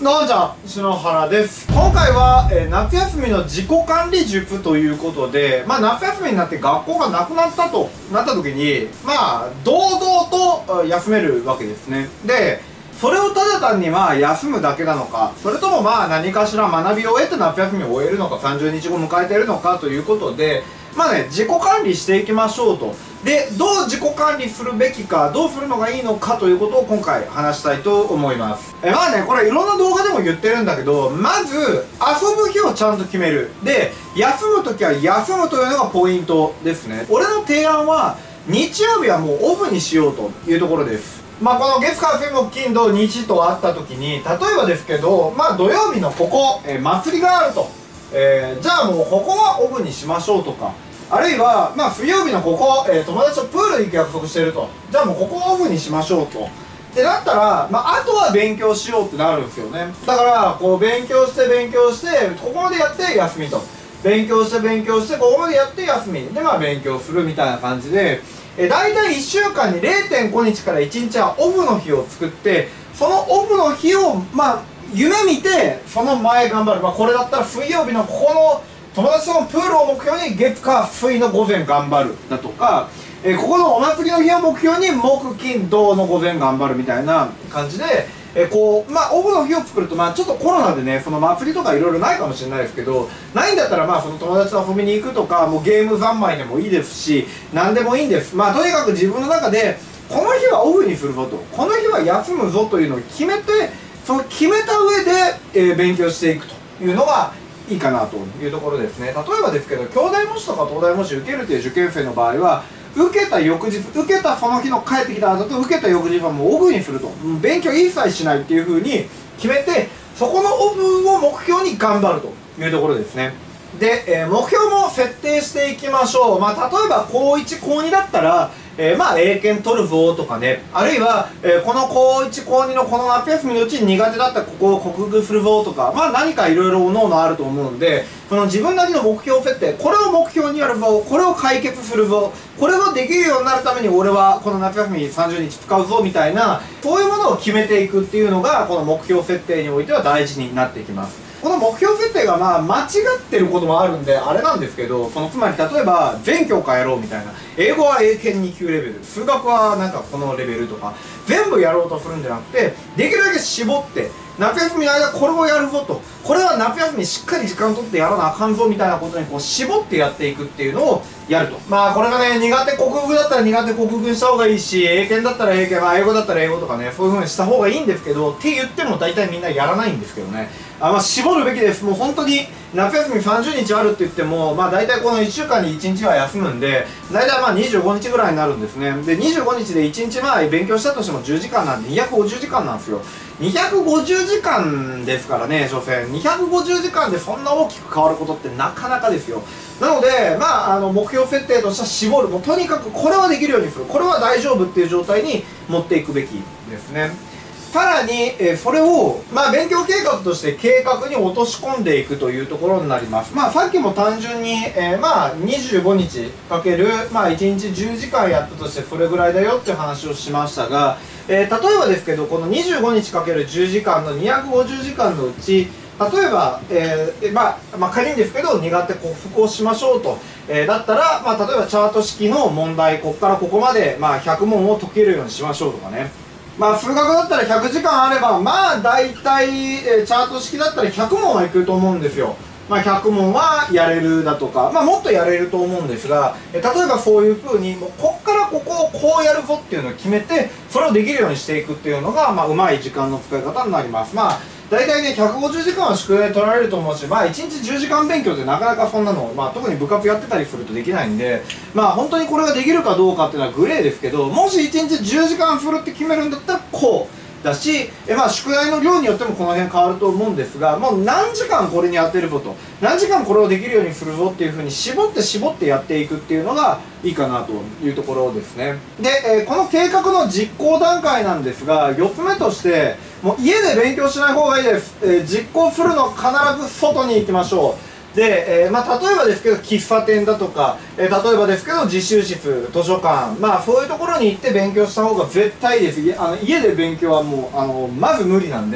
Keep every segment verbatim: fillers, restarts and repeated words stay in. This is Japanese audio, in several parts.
どうもじゃ篠原です。今回は、えー、夏休みの自己管理術ということで、まあ夏休みになって学校がなくなったとなった時に、まあ堂々と休めるわけですね。で、それをただ単にまあ休むだけなのか、それともまあ何かしら学びを得て夏休みを終えるのか、さんじゅうにちご迎えているのかということで、まあね、自己管理していきましょうと。で、どう自己管理するべきか、どうするのがいいのかということを今回話したいと思います。え、まあね、これいろんな動画でも言ってるんだけど、まず、遊ぶ日をちゃんと決める。で、休むときは休むというのがポイントですね。俺の提案は、日曜日はもうオフにしようというところです。まあこの月火水木金土日とあったときに、例えばですけど、まあ土曜日のここ、え祭りがあると。えー、じゃあもうここはオフにしましょうとか、あるいは、まあ、水曜日のここ、えー、友達とプール行く約束してると。じゃあもうここをオフにしましょうと。ってなったら、まあ、あとは勉強しようってなるんですよね。だから、こう、勉強して勉強して、ここまでやって休みと。勉強して勉強して、ここまでやって休み。で、まあ、勉強するみたいな感じで、えー、だいたいいっしゅうかんに れいてんごにちからいちにちはオフの日を作って、そのオフの日を、まあ、夢見て、その前頑張る。まあ、これだったら水曜日のここの、友達とのプールを目標に月火水の午前頑張るだとか、えー、ここのお祭りの日を目標に木金土の午前頑張るみたいな感じで、えー、こうまあオフの日を作ると、まあちょっとコロナでねその祭りとかいろいろないかもしれないですけど、ないんだったらまあその友達と遊びに行くとか、もうゲーム三昧でもいいですし、何でもいいんです。まあとにかく自分の中でこの日はオフにするぞと、この日は休むぞというのを決めて、その決めた上で、えー、勉強していくというのがいいかなというところですね。例えばですけど、京大模試とか東大模試受けるという受験生の場合は、受けた翌日、受けたその日の帰ってきた後と受けた翌日はもうオフにすると、勉強一切しないっていうふうに決めて、そこのオフを目標に頑張るというところですね。で、えー、目標も設定していきましょう。まあ、例えばこういち、こうにだったら、えー、まあ英検取るぞとかね、あるいは、えー、このこういち、こうにのこの夏休みのうちに苦手だったらここを克服するぞとか、まあ何かいろいろ各々あると思うんで、その自分なりの目標設定、これを目標にやるぞ、これを解決するぞ、これができるようになるために俺はこの夏休みさんじゅうにち使うぞみたいな、そういうものを決めていくっていうのが、この目標設定においては大事になってきます。この目標設定がまあ間違ってることもあるんであれなんですけど、そのつまり例えば全教科やろうみたいな、英語は英検に級レベル、数学はなんかこのレベルとか全部やろうとするんじゃなくて、できるだけ絞って夏休みの間これをやるぞと、これは夏休みしっかり時間を取ってやらなあかんぞみたいなことにこう絞ってやっていくっていうのをやると。まあこれがね、苦手克服だったら苦手克服した方がいいし、英検だったら英検、まあ英語だったら英語とかね、そういう風にした方がいいんですけど、って言っても大体みんなやらないんですけどね。あ、まあ絞るべきです。もう本当に夏休みさんじゅうにちあるって言っても、まあ大体このいっしゅうかんにいちにちは休むんで、大体まあにじゅうごにちぐらいになるんですね。で、にじゅうごにちでいちにちまあ勉強したとしてもじゅうじかんなんでにひゃくごじゅうじかんなんですよ。にひゃくごじゅうじかんですからね、所詮。にひゃくごじゅうじかんでそんな大きく変わることってなかなかですよ。なので、まあ、あの目標設定としては絞る。もうとにかくこれはできるようにする。これは大丈夫っていう状態に持っていくべきですね。さらに、えー、それを、まあ、勉強計画として計画に落とし込んでいくというところになります。まあ、さっきも単純に、えー、まあ、にじゅうごにちかける、まあ、いちにちじゅうじかんやったとしてそれぐらいだよっていう話をしましたが、えー、例えばですけど、このにじゅうごにちかけるじゅうじかんのにひゃくごじゅうじかんのうち、例えば、えーまあ、まあ、仮にですけど、苦手克服をしましょうと。えー、だったら、まあ、例えばチャート式の問題、ここからここまで、まあ、ひゃくもんを解けるようにしましょうとかね。まあ、数学だったらひゃくじかんあれば、まあ、大体、えー、チャート式だったらひゃくもんはいくと思うんですよ。まあ、ひゃくもんはやれるだとか、まあ、もっとやれると思うんですが、えー、例えばそういうふうに、もうこっからここをこうやるぞっていうのを決めて、それをできるようにしていくっていうのが、まあ、うまい時間の使い方になります。まあ大体ね、ひゃくごじゅうじかんは宿題取られると思うし、まあいちにちじゅうじかん勉強ってなかなかそんなの、まあ特に部活やってたりするとできないんで、まあ本当にこれができるかどうかっていうのはグレーですけど、もしいちにちじゅうじかんするって決めるんだったらこう。だし、えまあ宿題の量によってもこの辺変わると思うんですが、もう何時間これに当てるぞと、何時間これをできるようにするぞっていうふうに絞って絞ってやっていくっていうのがいいかなというところですね。で、えー、この計画の実行段階なんですが、よっつめとして、もう家で勉強しない方がいいです。えー、実行するの必ず外に行きましょう。で、えーまあ、例えばですけど喫茶店だとか、えー、例えばですけど自習室、図書館、まあそういうところに行って勉強した方が絶対いいです。あの家で勉強はもうあのまず無理なんで、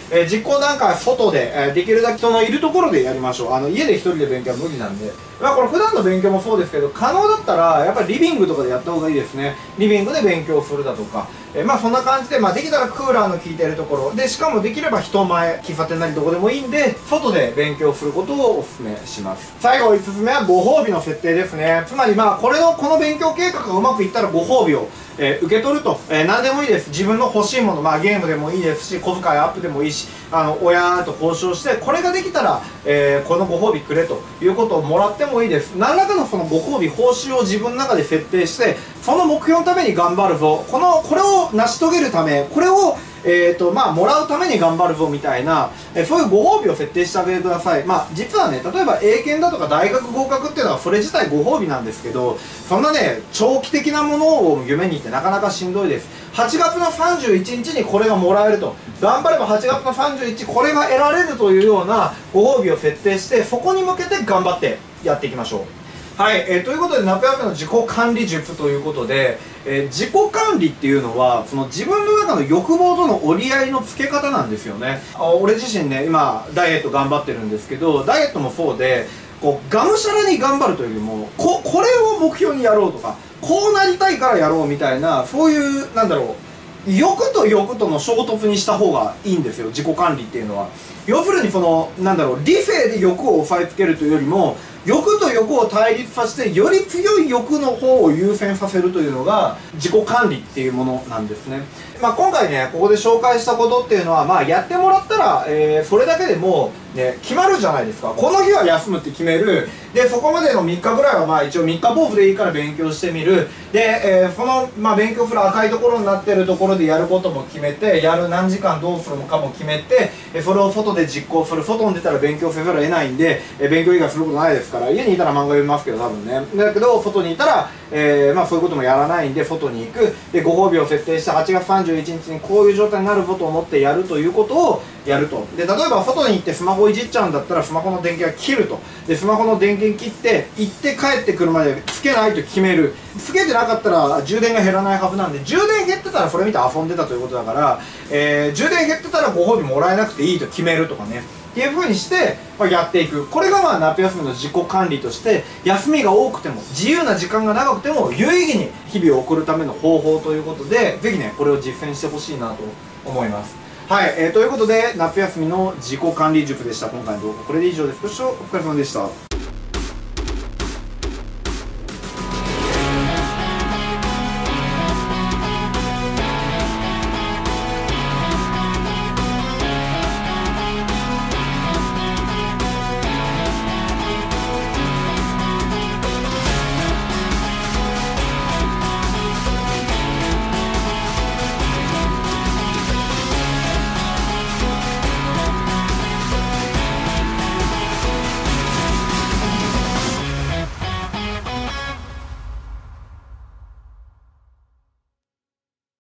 えー、実行段階は外で、えー、できるだけ人のいるところでやりましょう。あの家で一人で勉強は無理なんで、まあこれ普段の勉強もそうですけど、可能だったらやっぱりリビングとかでやった方がいいですね。リビングで勉強するだとか、えー、まあそんな感じで、まあできたらクーラーの効いてるところで、しかもできれば人前、喫茶店なりどこでもいいんで、外で勉強することをお勧めします。最後いつつめはご褒美の設定ですね。つまりまあこれのこの勉強計画がうまくいったらご褒美を、えー、受け取ると、えー、何でもいいです。自分の欲しいもの、まあゲームでもいいですし、小遣いアップでもいいし、あの親と交渉してこれができたら、えー、このご褒美くれということをもらってもいいです。何らかのそのご褒美報酬を自分の中で設定して、その目標のために頑張るぞ、このこれを成し遂げるため、これをえーとまあ、もらうために頑張るぞみたいな、えー、そういうご褒美を設定してあげてください。まあ実はね、例えば英検だとか大学合格っていうのはそれ自体ご褒美なんですけど、そんなね長期的なものを夢にってなかなかしんどいです。はちがつのさんじゅういちにちにこれがもらえると、頑張ればはちがつのさんじゅういちにちこれが得られるというようなご褒美を設定して、そこに向けて頑張ってやっていきましょう。はい、えー、ということで夏休みの自己管理術ということで、えー、自己管理っていうのはその自分の中の欲望との折り合いのつけ方なんですよね。あ、俺自身ね今ダイエット頑張ってるんですけど、ダイエットもそうで、こうがむしゃらに頑張るというよりも こ, これを目標にやろうとか、こうなりたいからやろうみたいな、そういうなんだろう、欲と欲との衝突にした方がいいんですよ、自己管理っていうのは。要するにそのなんだろう、理性で欲を抑えつけるというよりも、欲と欲を対立させてより強い欲の方を優先させるというのが自己管理っていうものなんですね。まあ、今回ねここで紹介したことっていうのは、まあ、やってもらったら、えー、それだけでもう、ね、決まるじゃないですか。この日は休むって決める。でそこまでのみっかぐらいはまあ一応みっか坊主でいいから勉強してみる。で、えー、その、まあ、勉強する赤いところになってるところでやることも決めて、やる何時間どうするのかも決めて、えそれを外で実行する。外に出たら勉強せざるを得ないんで、え勉強以外することないですから、家にいたら漫画読みますけど多分ね。だけど外にいたら、えー、まあそういうこともやらないんで外に行く。でご褒美を設定してはちがつさんじゅういちにちにこういう状態になるぞと思ってやるということをやると。で例えば外に行ってスマホいじっちゃうんだったらスマホの電源は切ると。でスマホの電源切って行って帰ってくるまでつけないと決める。つけてなかったら充電が減らないはずなんで、充電減ってたらそれ見て遊んでたということだから、えー、充電減ってたらご褒美もらえなくていいと決めるとかねっていう風にして、まあ、やっていく。これがまあ夏休みの自己管理として、休みが多くても自由な時間が長くても有意義に日々を送るための方法ということで、ぜひねこれを実践してほしいなと思います。はい、えー、ということで夏休みの自己管理術でした。今回の動画これで以上です。ご視聴お疲れ様でした。